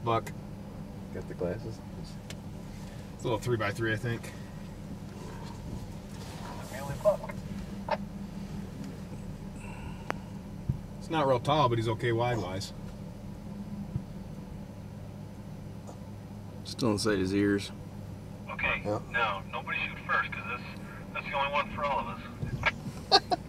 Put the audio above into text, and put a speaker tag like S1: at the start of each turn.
S1: buck.
S2: Got the glasses.
S1: It's a little 3x3, I think.
S3: Muley buck.
S1: It's not real tall, but he's okay wide-wise.
S4: Still inside his ears.
S3: Okay,
S2: Yep.
S3: now, nobody shoot first, because that's the only one for all of us.